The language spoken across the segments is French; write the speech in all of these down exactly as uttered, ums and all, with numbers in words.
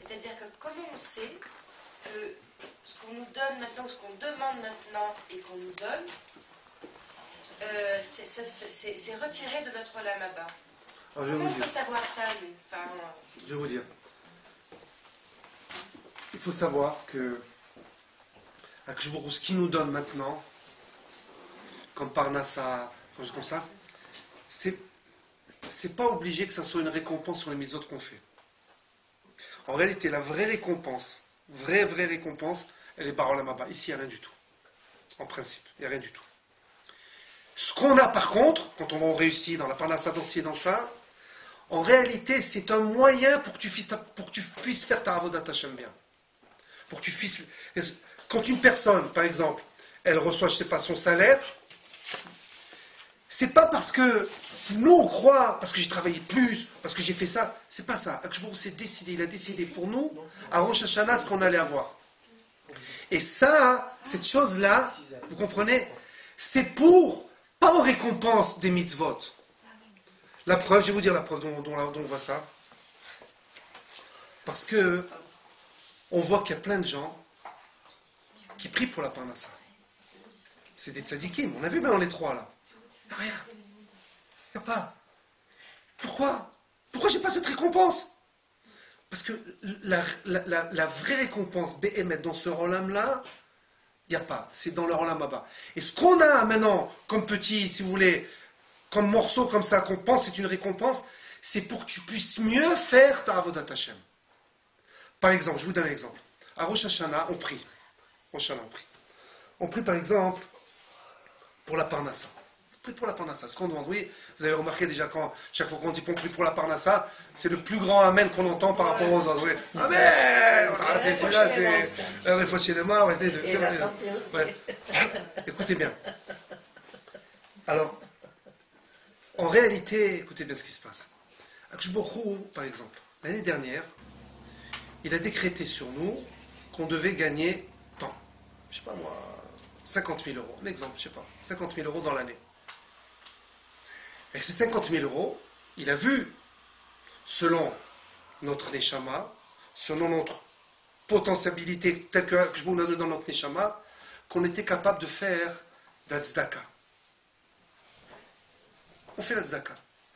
C'est-à-dire que comment on sait que ce qu'on nous donne maintenant, ce qu'on demande maintenant et qu'on nous donne, euh, c'est retiré de notre Olam-Abba. Comment on peut savoir ça, nous enfin, Je vais vous dire. Il faut savoir que Akshbourou, ce qu'il nous donne maintenant, comme Parnassa, comme ça, c'est c'est pas obligé que ça soit une récompense sur les mises autres qu'on fait. En réalité, la vraie récompense, vraie, vraie récompense, elle est par Olam Haba. Ici, il n'y a rien du tout. En principe, il n'y a rien du tout. Ce qu'on a par contre, quand on réussit dans la Parnassa, dans ci et dans ça, en réalité, c'est un moyen pour que tu puisses, pour que tu puisses faire ta Avodat Hashem bien. Pour que tu puisses. Quand une personne, par exemple, elle reçoit, je ne sais pas, son salaire, c'est pas parce que nous on croit, parce que j'ai travaillé plus, parce que j'ai fait ça, c'est pas ça. Akshbourou s'est décidé, il a décidé pour nous, à Rosh Hashanah, ce qu'on allait avoir. Et ça, cette chose-là, vous comprenez, c'est pour, pas aux récompenses des mitzvot. La preuve, je vais vous dire la preuve dont, dont, dont on voit ça. Parce que on voit qu'il y a plein de gens qui prient pour la Parnassa. C'est des tzadikim, on a vu maintenant les trois là. Il n'y a rien. Il n'y a pas. Pourquoi Pourquoi j'ai pas cette récompense? Parce que la, la, la, la vraie récompense, B M dans ce Olam là, il n'y a pas. C'est dans le Olam Haba. Et ce qu'on a maintenant comme petit, si vous voulez, comme morceau comme ça, qu'on pense c'est une récompense, c'est pour que tu puisses mieux faire ta Avodat Hashem. Par exemple, je vous donne un exemple. À Rosh Hashanah, on prie. Rosh Hashanah, on prie. On prie par exemple pour la Parnassa. On prie pour la Parnassa. Ce qu'on demande, oui, vous avez remarqué déjà quand, chaque fois qu'on dit qu'on prie pour la Parnassa, c'est le plus grand Amen qu'on entend par rapport aux autres. Oui. Amen. On a arrêté celui-là, c'est la fois chez les mains. Écoutez bien. Alors, en réalité, écoutez bien ce qui se passe. Akshbourou, par exemple, l'année dernière, il a décrété sur nous qu'on devait gagner tant. Je sais pas moi, cinquante mille euros. Un exemple, je sais pas. cinquante mille euros dans l'année. Et ces cinquante mille euros, il a vu, selon notre Neshama, selon notre potentialité telle que je vous donne dans notre Neshama, qu'on était capable de faire la tzedaka. On fait la tzedaka.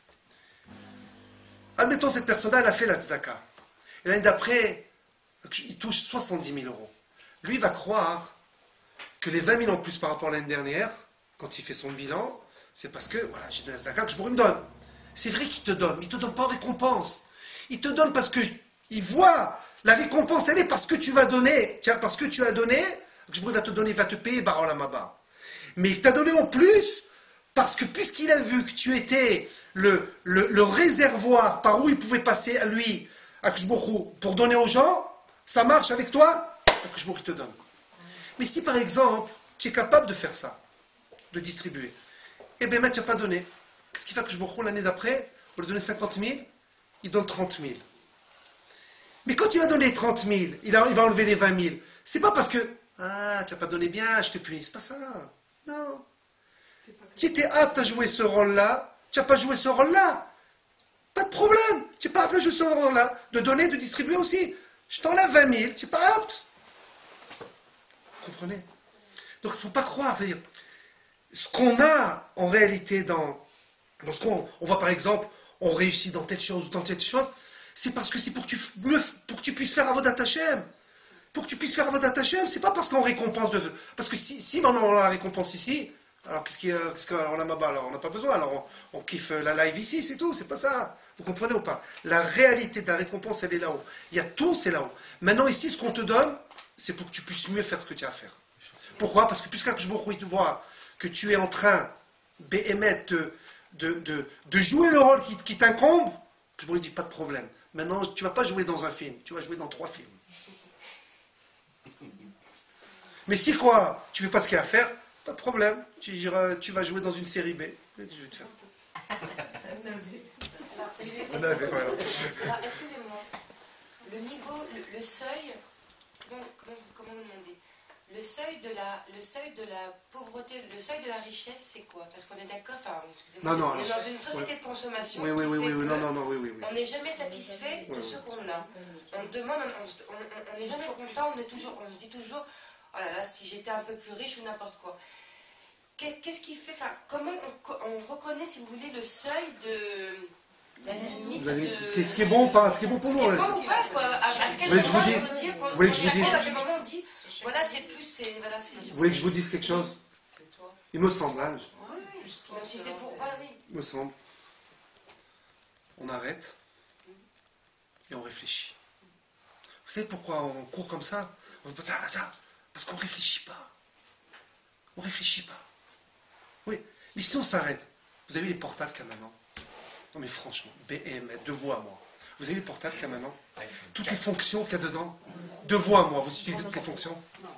Admettons, cette personne-là, elle a fait la tzedaka. Et l'année d'après, il touche soixante-dix mille euros. Lui, il va croire que les vingt mille en plus par rapport à l'année dernière, quand il fait son bilan, c'est parce que, voilà, j'ai de la tzedaka que je me donne. C'est vrai qu'il te donne, mais il ne te donne pas en récompense. Il te donne parce qu'il voit, la récompense, elle est parce que tu vas donner. Tiens, parce que tu as donné, je va te donner, il va te payer, Bar Olam Haba. Mais il t'a donné en plus, parce que puisqu'il a vu que tu étais le, le, le réservoir par où il pouvait passer à lui, Akshbourou, pour donner aux gens, ça marche avec toi, Akshbourou te donne. Mais si par exemple, tu es capable de faire ça, de distribuer, eh bien, tu n'as pas donné. Qu'est-ce qui fait que Akshbourou, l'année d'après, au lieu de donner cinquante mille, il donne trente mille. Mais quand il va donner trente mille, il, a, il va enlever les vingt mille. C'est pas parce que, ah, tu n'as pas donné bien, je te punis. C'est pas ça. Non. Tu étais apte à jouer ce rôle-là, tu n'as pas joué ce rôle-là. Pas de problème. Tu n'es pas apte à jouer ce rôle-là. De donner, de distribuer aussi. Je t'enlève vingt mille, tu n'es pas apte. Vous comprenez? Donc il ne faut pas croire. C'est-à-dire, ce qu'on a en réalité dans. Lorsqu'on on voit par exemple, on réussit dans telle chose ou dans telle chose, c'est parce que c'est pour que tu, pour que tu puisses faire Avodat Hashem. Pour que tu puisses faire Avodat Hashem, c'est pas parce qu'on récompense de. Parce que si, si maintenant on a la récompense ici, alors qu'est-ce qu'il qu'est-ce qu'on a là-bas? Alors on n'a pas besoin, alors on, on kiffe la live ici, c'est tout, c'est pas ça. Vous comprenez ou pas? La réalité de la récompense, elle est là-haut. Il y a tout, c'est là-haut. Maintenant ici, ce qu'on te donne, c'est pour que tu puisses mieux faire ce que tu as à faire. Pourquoi? Parce que puisque je te vois que tu es en train, B M de, de, de, de jouer le rôle qui, qui t'incombe, je ne dis pas de problème. Maintenant, tu ne vas pas jouer dans un film, tu vas jouer dans trois films. Mais si quoi, tu ne fais pas ce qu'il y a à faire, pas de problème. Tu, iras, tu vas jouer dans une série B. Je vais te faire. Alors, excusez-moi, le niveau, le, le seuil, comment, comment, comment demander Le seuil de la, le seuil de la pauvreté, le seuil de la richesse, c'est quoi? Parce qu'on est d'accord, enfin, excusez-moi, Non, non, on est alors, dans une société ouais. de consommation Oui, oui, qui oui, fait oui, oui, que non, non, non, oui, oui, oui. on n'est jamais satisfait Oui, de oui. ce qu'on a. On demande, on, on, on n'est jamais content, on, est toujours, on se dit toujours, oh là là, si j'étais un peu plus riche ou n'importe quoi. Qu'est- Qu'est-ce qui fait, enfin, comment on, on reconnaît, si vous voulez, le seuil de... La limite Vous avez- de... Ce qui est- ce qui est bon ou pas, ce qui est bon pour Ce nous. qui est ouais. bon ou pas, quoi. À, à quel Vous voulez que je vous moment dise on peut dire qu'on- Vous voulez que je vous à quel- dise à quel moment on dit, voilà, c'est plus, c'est... Voilà, c'est... Vous voulez que je vous dise quelque chose? Il me semble, hein, Oui, oui, même si c'est pour... Voilà, oui. il me semble. On arrête et on réfléchit. Vous savez pourquoi on court comme ça? On dit ça, ça, parce qu'on ne réfléchit pas. On ne réfléchit pas. Oui, mais si on s'arrête, vous avez les portables qu'il y a maintenant? Non mais franchement, B M, de vous à moi. Vous avez les portables qu'il y a maintenant? Toutes les fonctions qu'il y a dedans? De vous à moi, vous utilisez toutes les fonctions?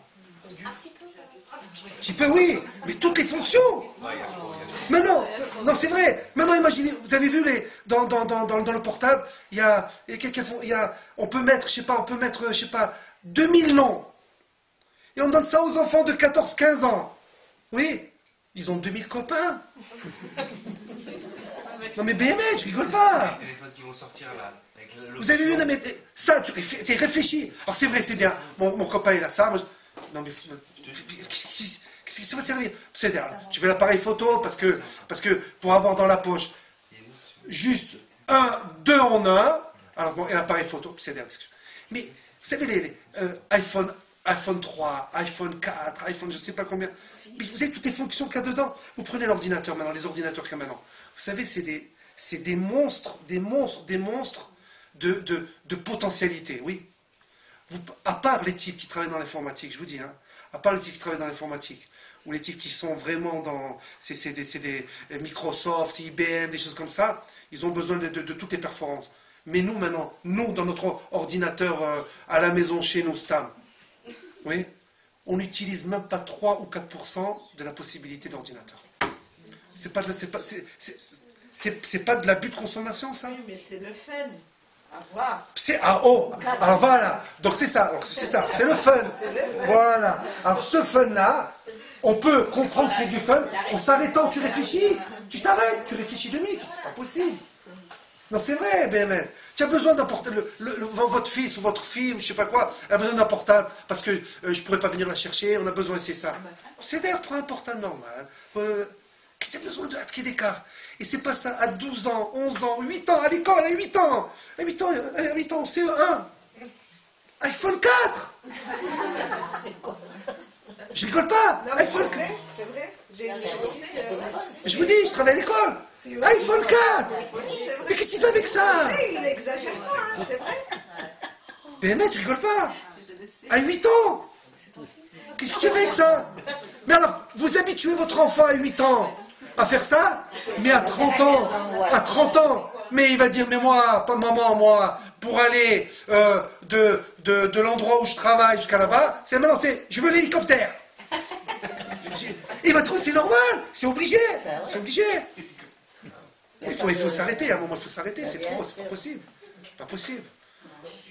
Un petit peu, oui, mais toutes les fonctions. Maintenant, non, c'est vrai. Maintenant, imaginez, vous avez vu les dans, dans, dans, dans, dans le portable, il y a, il y a quelques, il y a, on peut mettre, je sais pas, on peut mettre, je sais pas, deux mille noms. Et on donne ça aux enfants de quatorze quinze ans. Oui, ils ont deux mille copains. Non mais B M H, je rigole pas. Les téléphones qui vont sortir là. Avec le- Vous avez vu, non mais ça, tu réfléchis. t'es réfléchi. Alors c'est vrai, c'est bien. Mon, mon copain il a ça. Moi, je- Non mais qu'est-ce qui ça va servir? C'est derrière. Tu veux l'appareil photo parce que parce que pour avoir dans la poche juste un, deux en un. Alors bon, et l'appareil photo, c'est derrière. Mais vous savez les, les, euh, iPhone. iPhone trois, iPhone quatre, iPhone je ne sais pas combien. Mais vous avez toutes les fonctions qu'il y a dedans. Vous prenez l'ordinateur maintenant, les ordinateurs qu'il y a maintenant. Vous savez, c'est des, c'est des monstres, des monstres, des monstres de, de, de potentialité, oui. Vous, à part les types qui travaillent dans l'informatique, je vous dis, hein, à part les types qui travaillent dans l'informatique, ou les types qui sont vraiment dans, c'est, c'est des, c'est des Microsoft, I B M, des choses comme ça, ils ont besoin de, de, de toutes les performances. Mais nous maintenant, nous dans notre ordinateur euh, à la maison chez nous, Stam, oui, on n'utilise même pas trois ou quatre pour cent de la possibilité d'ordinateur. C'est pas, de- c'est pas, c'est, c'est, c'est, c'est pas de l'abus de consommation, ça? Oui, mais c'est le fun. À voir. C'est, ah, oh, alors voilà, donc c'est ça, alors c'est ça, c'est le fun. Voilà, alors ce fun-là, on peut comprendre que c'est du fun, en s'arrêtant, tu réfléchis, tu t'arrêtes, tu réfléchis deux minutes, c'est pas possible. Non, c'est vrai, B M N. Tu as besoin d'un portable, le, le, le- votre fils ou votre fille, ou je sais pas quoi, elle a besoin d'un portable, parce que euh, je pourrais pas venir la chercher, on a besoin, c'est ça. C'est d'ailleurs, prends un portable normal. Euh, Qu'est-ce que tu as besoin de qu'il y ait d'écart? Et c'est pas ça, à douze ans, onze ans, huit ans, à l'école, à huit ans, à huit ans, à huit ans, C E un, iPhone quatre. Je rigole pas, Non, mais iPhone c'est quatre. vrai, c'est vrai. J'ai une petite, euh, Je vous dis, je travaille à l'école. iPhone quatre. Mais qu'est-ce que tu fais avec ça? oui, il n'exagère pas, hein, c'est vrai. B M S, je rigole pas. À huit ans. Qu'est-ce que tu fais avec ça? Mais alors, vous habituez votre enfant à huit ans à faire ça, mais à trente ans, à trente ans, mais il va dire, mais moi, pas maman, moi, pour aller euh, de, de, de l'endroit où je travaille jusqu'à là-bas, c'est maintenant, c'est, je veux l'hélicoptère. Il va trouver, c'est normal, c'est obligé, c'est obligé. Il faut, il faut s'arrêter, à un moment, il faut s'arrêter, c'est trop, c'est pas possible. C'est pas possible.